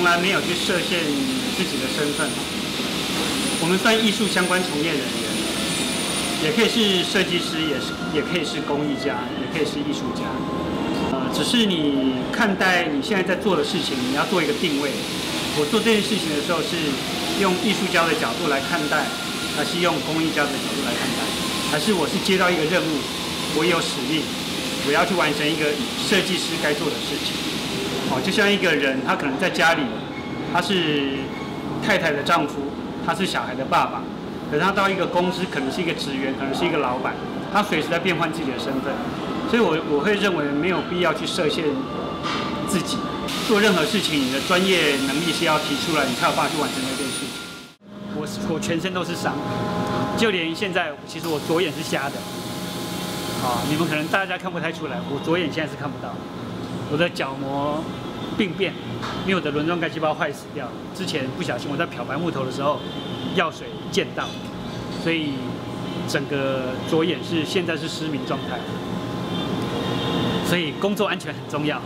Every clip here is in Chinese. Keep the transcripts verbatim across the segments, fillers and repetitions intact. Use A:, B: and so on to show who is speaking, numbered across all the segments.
A: 来没有去设限自己的身份。我们算艺术相关从业人员，也可以是设计师，也是也可以是工艺家，也可以是艺术家。呃，只是你看待你现在在做的事情，你要做一个定位。我做这件事情的时候，是用艺术家的角度来看待，还是用工艺家的角度来看待？还是我是接到一个任务，我有使命，我要去完成一个设计师该做的事情。哦，就像一个人，他可能在家里，他是太太的丈夫，他是小孩的爸爸，可是他到一个公司，可能是一个职员，可能是一个老板，他随时在变换自己的身份。所以我我会认为没有必要去设限自己，做任何事情，你的专业能力是要提出来，你才有办法去完成那件事情。我我全身都是伤，就连现在，其实我左眼是瞎的。啊，你们可能大家看不太出来，我左眼现在是看不到。我的角膜病变，因为我的轮状干细胞坏死掉了。之前不小心我在漂白木头的时候，药水溅到，所以整个左眼是现在是失明状态。所以工作安全很重要。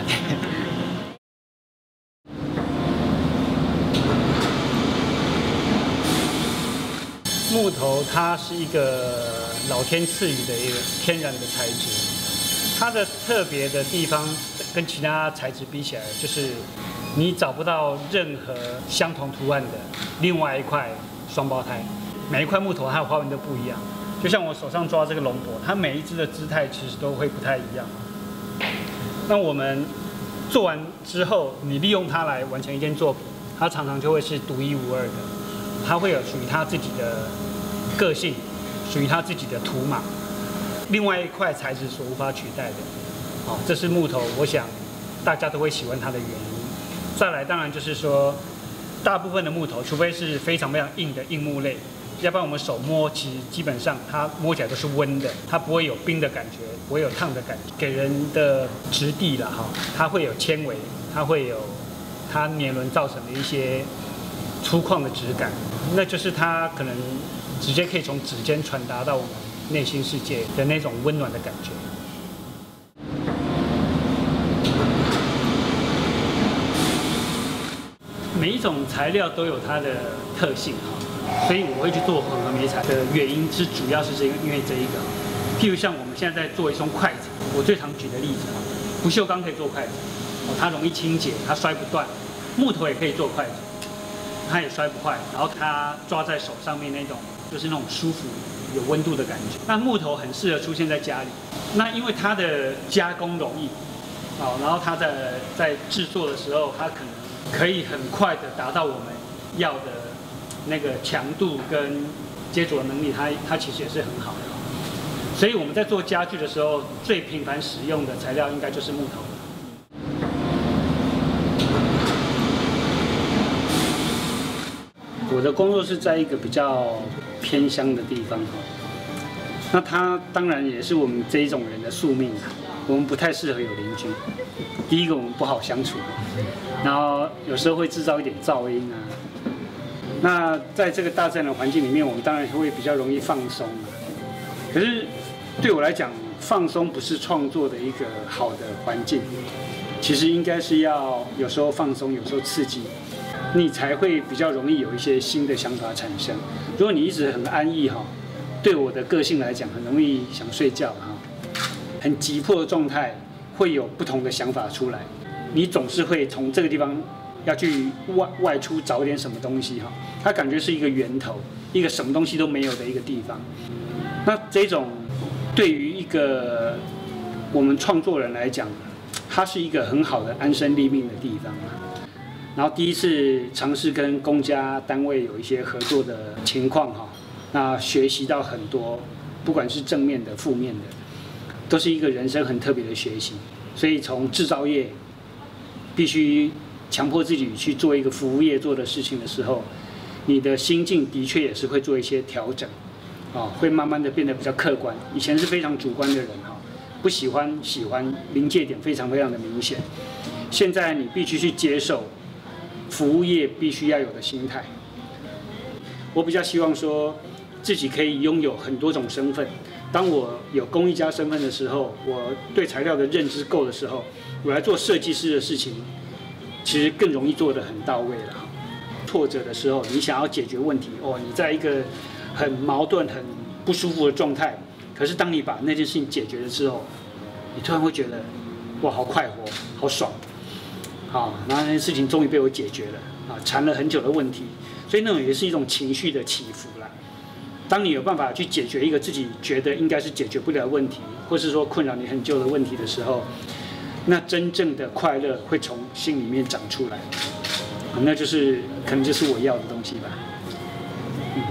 A: 木头它是一个老天赐予的一个天然的材质。它的特别的地方跟其他材质比起来，就是你找不到任何相同图案的另外一块双胞胎。每一块木头它的花纹都不一样，就像我手上抓这个龙柏，它每一只的姿态其实都会不太一样。那我们做完之后，你利用它来完成一件作品，它常常就会是独一无二的，它会有属于它自己的个性，属于它自己的图码。另外一块材质所无法取代的，哦，这是木头，我想大家都会喜欢它的原因。再来，当然就是说，大部分的木头，除非是非常非常硬的硬木类，要不然我们手摸，其实基本上它摸起来都是温的，它不会有冰的感觉，不会有烫的感觉，给人的质地啦哈，它会有纤维，它会有它年轮造成的一些粗犷的质感，那就是它可能直接可以从指尖传达到我们内心世界的那种温暖的感觉。每一种材料都有它的特性哈，所以我会去做混合媒材的原因是主要是这个，因为这一个，譬如像我们现在在做一双筷子，我最常举的例子哈，不锈钢可以做筷子，哦，它容易清洁，它摔不断；木头也可以做筷子，它也摔不坏，然后它抓在手上面那种就是那种舒服。有温度的感觉，那木头很适合出现在家里。那因为它的加工容易，哦，然后它在在制作的时候，它可能可以很快的达到我们要的那个强度跟接着能力，它它其实也是很好的。所以我们在做家具的时候，最频繁使用的材料应该就是木头。我的工作是在一个比较偏乡的地方哈，那它当然也是我们这一种人的宿命啊。我们不太适合有邻居，第一个我们不好相处，然后有时候会制造一点噪音啊。那在这个大自然的环境里面，我们当然会比较容易放松啊。可是对我来讲，放松不是创作的一个好的环境，其实应该是要有时候放松，有时候刺激。你才会比较容易有一些新的想法产生。如果你一直很安逸哈，对我的个性来讲，很容易想睡觉哈，很急迫的状态，会有不同的想法出来。你总是会从这个地方要去外外出找点什么东西哈，它感觉是一个源头，一个什么东西都没有的一个地方。那这种对于一个我们创作人来讲，它是一个很好的安身立命的地方。然后第一次尝试跟公家单位有一些合作的情况哈，那学习到很多，不管是正面的、负面的，都是一个人生很特别的学习。所以从制造业必须强迫自己去做一个服务业做的事情的时候，你的心境的确也是会做一些调整，啊，会慢慢的变得比较客观。以前是非常主观的人哈，不喜欢、喜欢，临界点非常非常的明显。现在你必须去接受。服务业必须要有的心态，我比较希望说自己可以拥有很多种身份。当我有工艺家身份的时候，我对材料的认知够的时候，我来做设计师的事情， 其实更容易做得很到位了。挫折的时候，你想要解决问题，哦，你在一个很矛盾、很不舒服的状态，可是当你把那件事情解决了之后，你突然会觉得，哇，好快活，好爽，啊，然后那件事情终于被我解决了，啊，缠了很久的问题，所以那种也是一种情绪的起伏啦。当你有办法去解决一个自己觉得应该是解决不了的问题，或是说困扰你很久的问题的时候，那真正的快乐会从心里面长出来，啊，那就是可能就是我要的东西吧。嗯。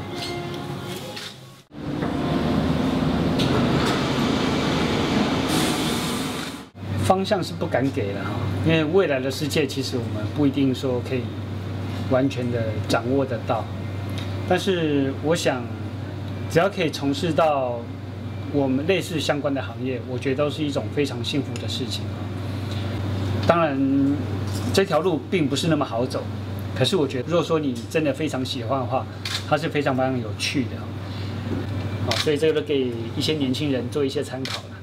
A: 方向是不敢给了哈，因为未来的世界其实我们不一定说可以完全的掌握得到，但是我想，只要可以从事到我们类似相关的行业，我觉得都是一种非常幸福的事情啊。当然，这条路并不是那么好走，可是我觉得，如果说你真的非常喜欢的话，它是非常非常有趣的。好，所以这个都给一些年轻人做一些参考了。